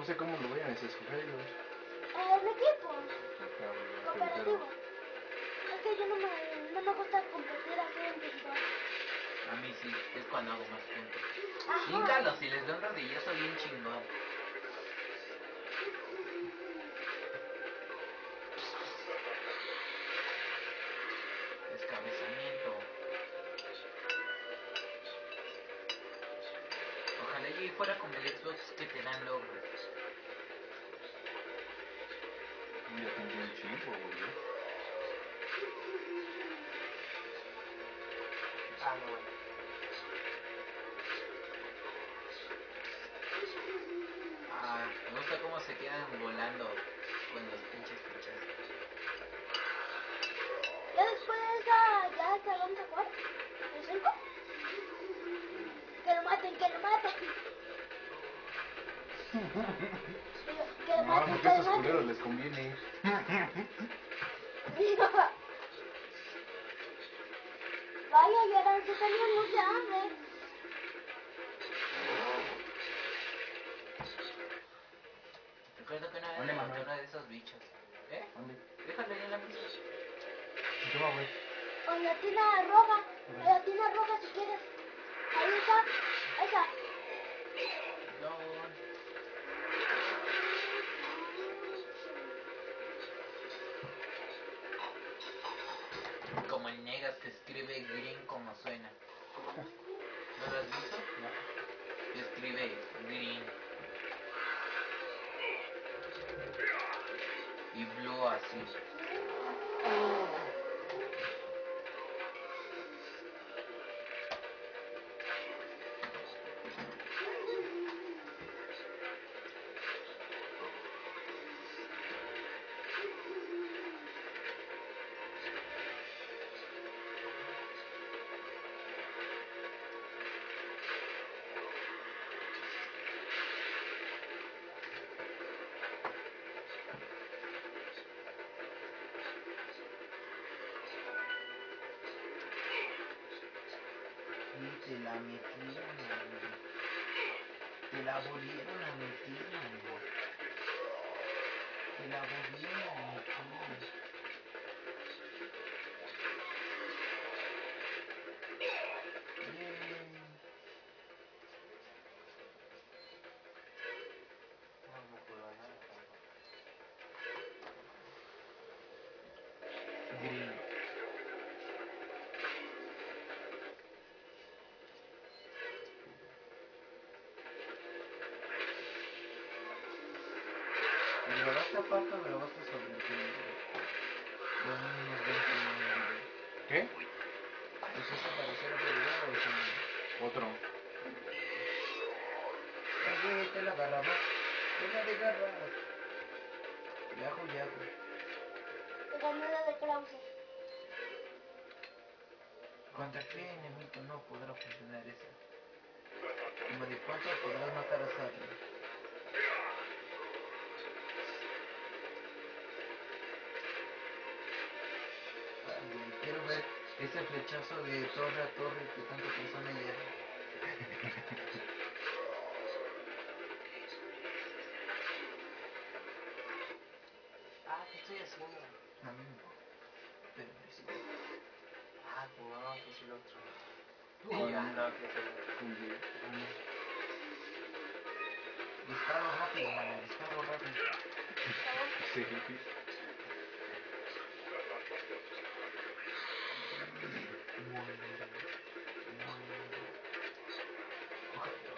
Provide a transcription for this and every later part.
sé cómo lo vayan a escoger ellos. El equipo Acá, cooperativo. Es que yo no me gusta competir así en individual. A mí sí, es cuando hago más puntos. Ajá. Íntalos, si les doy un rodillazo bien chingón. Descabezamiento. Ojalá y fuera como el Xbox que te dan logros. Ya tengo un chingo, güey. Ah, no, bueno. Ah, me gusta cómo se quedan volando con los pinches fichas. Ya después de esa, ya hasta vamos a jugar. ¿El 5? Que lo maten, que lo maten. Que lo No, maten, porque que a lo estos culeros maten. les conviene. Vaya, Gerard, que tenía mucha hambre. Recuerdo que una vez ¿Dónde, me maté Manuel? uno de esos bichos. ¿Eh? ¿Dónde? Déjalo ahí en la mesa. Toma, güey. Con la tina roja si quieres. Ahí está, esa. Perdón. Como el negas que escribe green como suena. ¿No lo has visto? No. Escribe green. Y blue así. Y te la metieron, amigo. Te la volvieron a meter, amigo. Te la volvieron a meter. Yay. No me acuerdo nada tampoco. Green. ¿Grabaste aparte o grabaste sobre el video? Los mismos 20 en un video. ¿Qué? ¿Los hiciste para hacer otro video o es un... Otro. Oye, te la agarraba. Una de garras. Yahoo, yahoo. Te gané la de Krause. ¿Contra qué enemigo no podrá funcionar esa? Como de cuánto podrás matar a Sarli. Ah, güey, quiero ver ese flechazo de torre a torre que tanto pensó en ayer. Ah, ¿qué estoy haciendo? A mí no. Pero sí. Ah, no, que es el otro. ¿Cuál? Ya. No, que es el otro. Un día. Disparo rápido, man, disparo rápido. Sí. Muere, muere. Cógelo.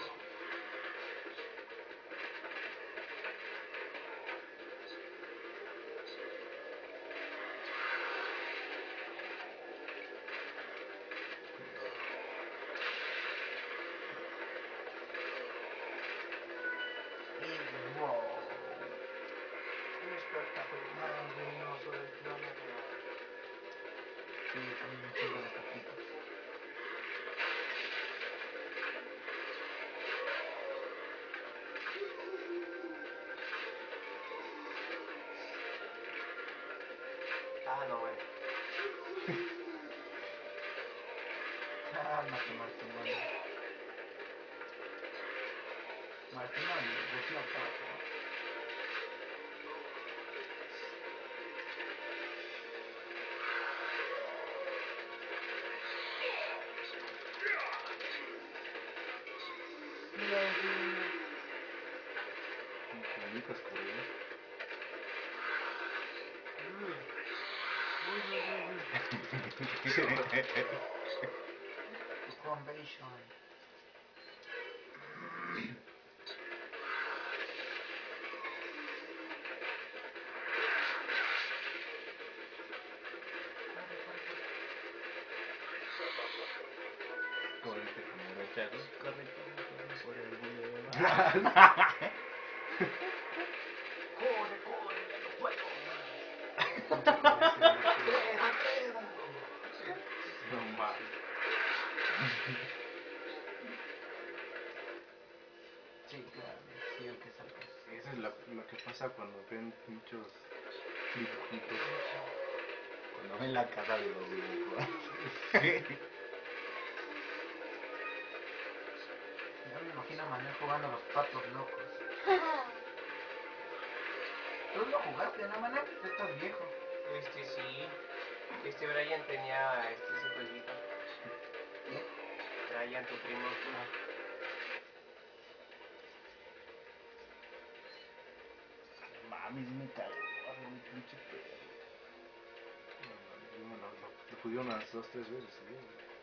Y wow. Un espectáculo maravilloso del planeta. Sí, también un chingo de taquitos. Ah, no, bueno. Cálmate, Martinoli. Martinoli, refleja, papá. Convention. Correte como rechazo. Corre por el bulevar. Corre, ya no puedo más. Frena. No mames. Sí, claro, sí, el que salga. Eso es lo que pasa cuando ven muchos dibujitos. Cuando ven la casa de los dibujos. Ya me imagino a Manuel jugando a los patos locos. Tú lo jugaste, ¿no, Manuel? Tú estás viejo. Sí. Brian tenía ese jueguito. ¿Qué? Brian, tu primo. Mami, sí me cagó. Mi pinche perro. Yo lo jugué unas 2, 3 veces. ¿Sí?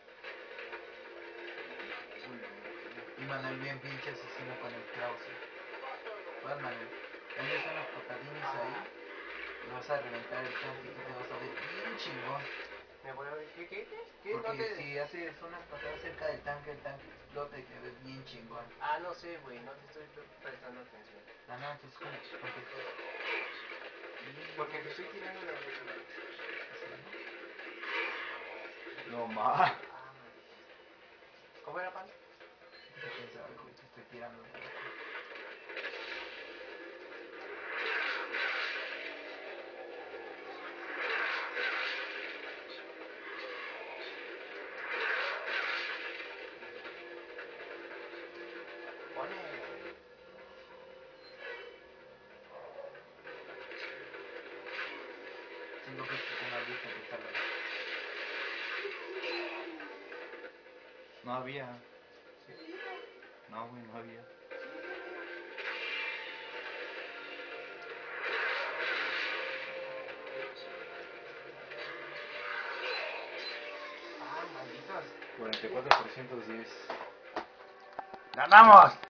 Y Manuel bien pinche asesino con el Krause. Pues Manuel, también son los patadines ahí. Y vas a reventar el tanque y te vas a ver bien chingón. Me voy a ver. ¿Qué? Porque ¿Dónde? si haces unas patadas cerca del tanque explota y te ves bien chingón. Ah, no sé, güey. No te estoy prestando atención. Ah, no, entonces ¿cómo? Porque te estoy tirando la leche. No más. Ah, maldita. ¿Cómo era, pan? ¿Quién sabe, güey? Te estoy tirando. Pone. Siento que es una lista que está loca. No había. No, güey, no había. Ah, malditos. 44%, 10. ¡Ganamos!